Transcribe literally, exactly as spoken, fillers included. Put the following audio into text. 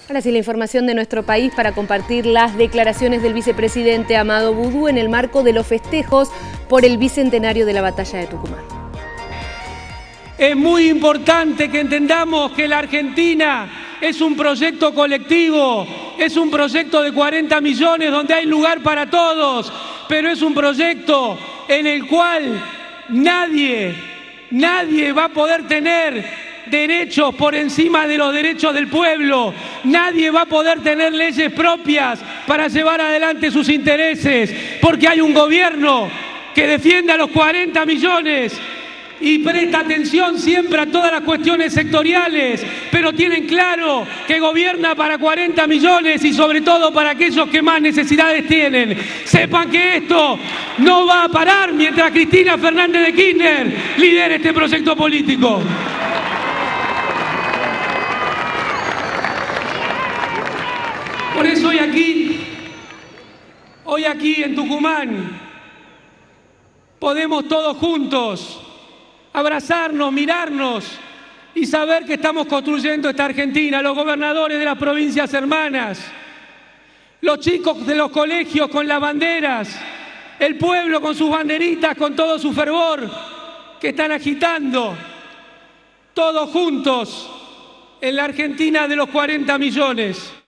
Ahora sí, la información de nuestro país para compartir las declaraciones del vicepresidente Amado Boudou en el marco de los festejos por el bicentenario de la batalla de Tucumán. Es muy importante que entendamos que la Argentina es un proyecto colectivo, es un proyecto de cuarenta millones donde hay lugar para todos, pero es un proyecto en el cual nadie, nadie va a poder tener derechos por encima de los derechos del pueblo. Nadie va a poder tener leyes propias para llevar adelante sus intereses, porque hay un gobierno que defiende a los cuarenta millones y presta atención siempre a todas las cuestiones sectoriales, pero tienen claro que gobierna para cuarenta millones y sobre todo para aquellos que más necesidades tienen. Sepan que esto no va a parar mientras Cristina Fernández de Kirchner lidere este proyecto político. Por eso hoy aquí, hoy aquí en Tucumán, podemos todos juntos abrazarnos, mirarnos y saber que estamos construyendo esta Argentina. Los gobernadores de las provincias hermanas, los chicos de los colegios con las banderas, el pueblo con sus banderitas, con todo su fervor que están agitando, todos juntos en la Argentina de los cuarenta millones.